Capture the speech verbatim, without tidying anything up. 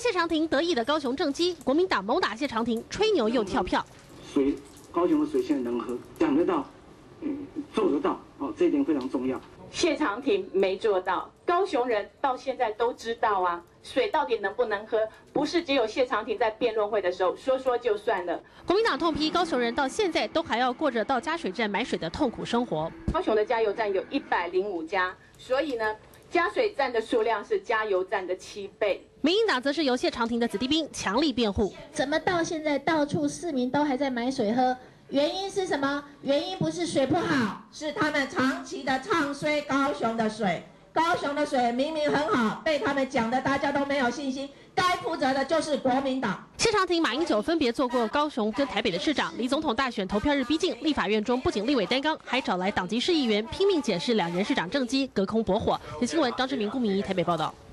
谢长廷得意的高雄政绩，国民党猛打谢长廷，吹牛又跳票。 水，高雄的水现在能喝，讲得到，嗯，做得到，哦，这一点非常重要。 谢长廷没做到，高雄人到现在都知道啊，水到底能不能喝，不是只有谢长廷在辩论会的时候说说就算了。 国民党痛批高雄人到现在都还要过着到加水站买水的痛苦生活。 高雄的加油站有一百零五家，所以呢，加水站的数量是加油站的七倍。 民进党则是由谢长廷的子弟兵强力辩护， 怎么到现在到处市民都还在买水喝？原因是什么？原因不是水不好，是他们长期的唱衰高雄的水。高雄的水明明很好，被他们讲的大家都没有信心。该负责的就是国民党。 谢长廷、马英九分别做过高雄跟台北的市长，离总统大选投票日逼近，立法院中不仅立委担纲，还找来党籍市议员拼命解释两人市长政绩，隔空驳火。有新闻张志明、顾明仪台北报道。